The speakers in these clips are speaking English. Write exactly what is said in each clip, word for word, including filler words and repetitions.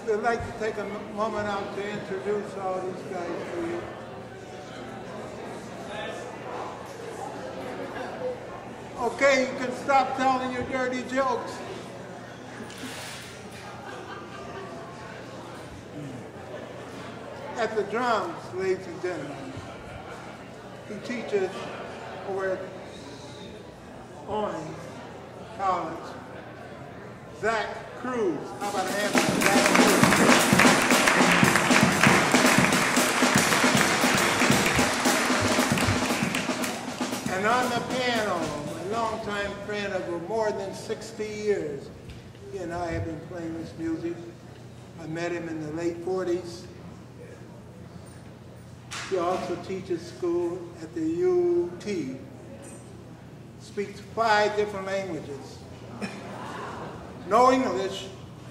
I'd like to take a moment out to introduce all these guys to you. Okay, you can stop telling your dirty jokes. At the drums, ladies and gentlemen, he teaches over at Orange College, Zach Kreuz. How about a hand for Zach Kreuz? And on the piano, a longtime friend of more than sixty years, he and I have been playing this music. I met him in the late forties. He also teaches school at the U T. Speaks five different languages. No English.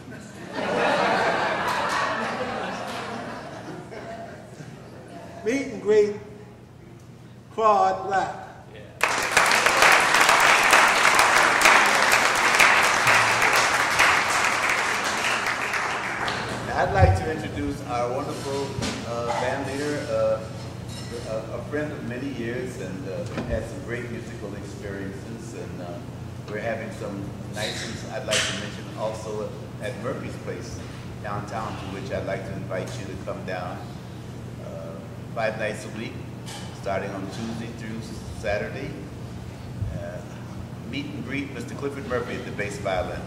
Meet and greet Claude Black. I'd like to introduce our wonderful uh, band leader, uh, a, a friend of many years, and uh, we've had some great musical experiences, and uh, we're having some nice ones I'd like to mention also at Murphy's Place downtown, to which I'd like to invite you to come down uh, five nights a week, starting on Tuesday through Saturday. Uh, meet and greet Mister Clifford Murphy at the bass violin.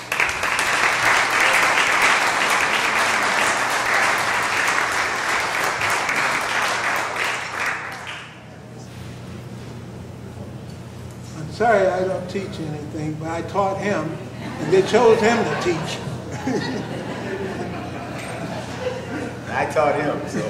Sorry, I don't teach anything, but I taught him, and they chose him to teach. I taught him, so.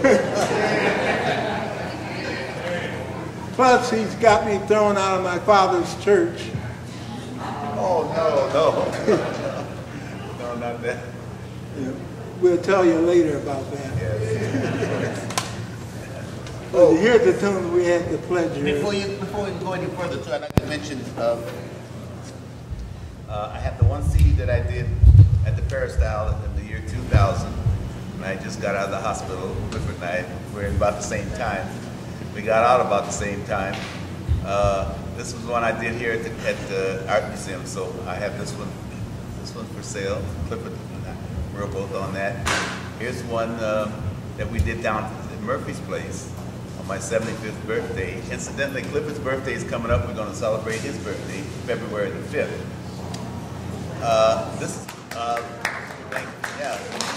Plus, he's got me thrown out of my father's church. Oh, no, no. No, not that. Yeah, we'll tell you later about that. Yes. Well, here's the tune we had the pleasure. Before you, before we go any further, too, I'd like to mention uh, uh, I have the one C D that I did at the Peristyle in the year two thousand, and I just got out of the hospital. Clifford and I were in about the same time. We got out about the same time. Uh, this was one I did here at the, at the Art Museum, so I have this one, this one for sale. Clifford and I, we're both on that. Here's one uh, that we did down at Murphy's Place. My seventy-fifth birthday. Incidentally, Clifford's birthday is coming up. We're going to celebrate his birthday, February the fifth. Uh, this is, uh, thank, yeah.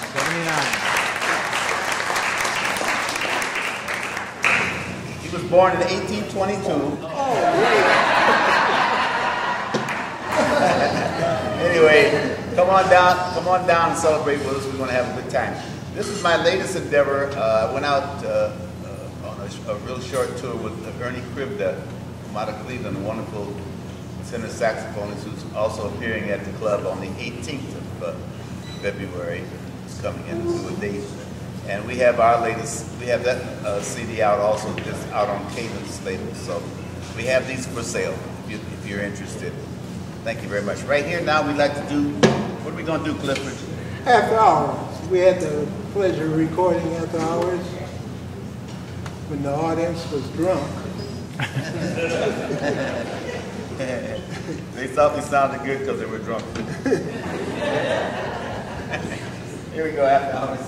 seventy-nine. He was born in eighteen twenty-two. Oh, Anyway, come on down, come on down and celebrate with us. We're going to have a good time. This is my latest endeavor. Uh, I went out uh, a real short tour with Ernie Kribda from out of Cleveland, a wonderful tenor saxophonist who's also appearing at the club on the eighteenth of uh, February. He's coming in to do a date. And we have our latest, we have that uh, C D out also, just out on Cadence label. So we have these for sale if, you, if you're interested. Thank you very much. Right here now we'd like to do, what are we going to do, Clifford? After Hours. We had the pleasure of recording After Hours when the audience was drunk. They thought we sounded good because they were drunk. Here we go, After Hours.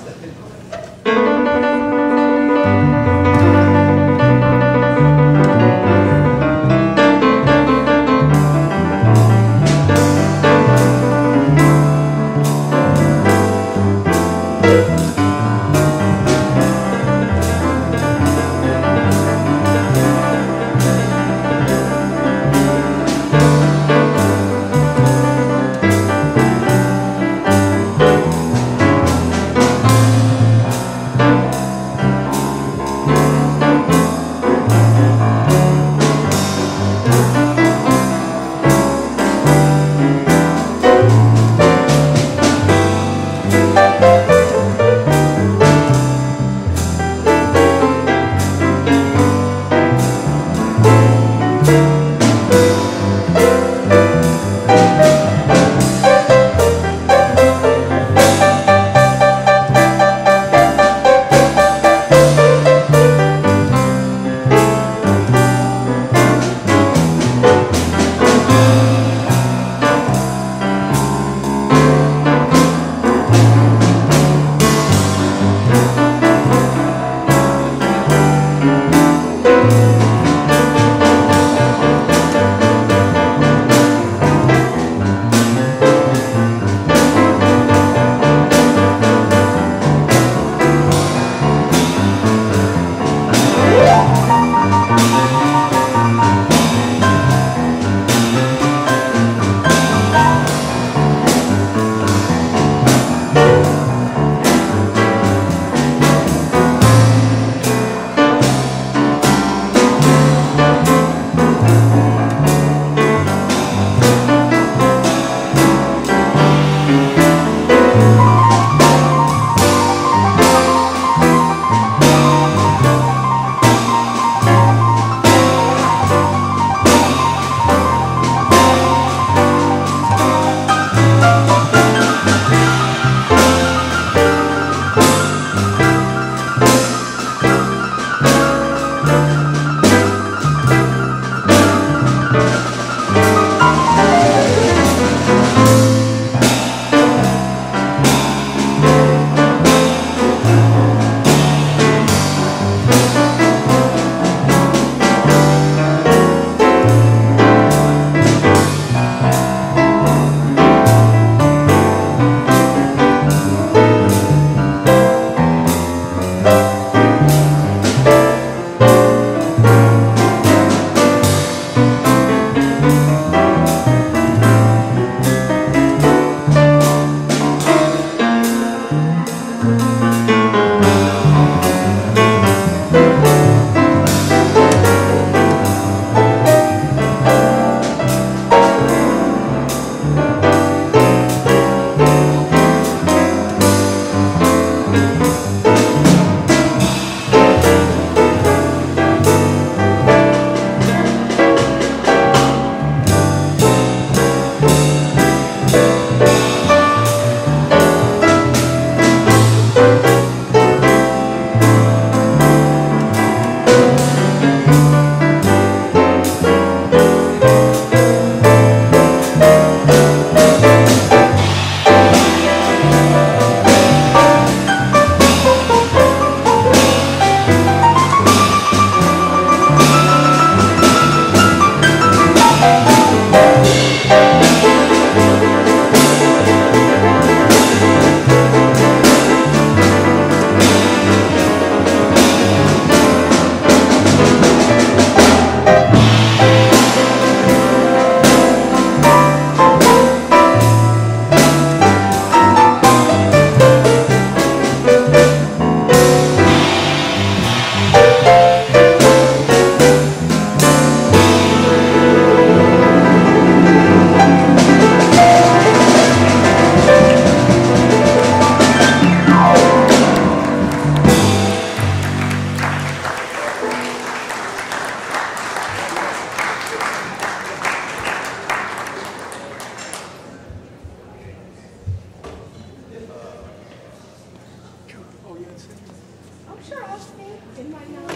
In my nose.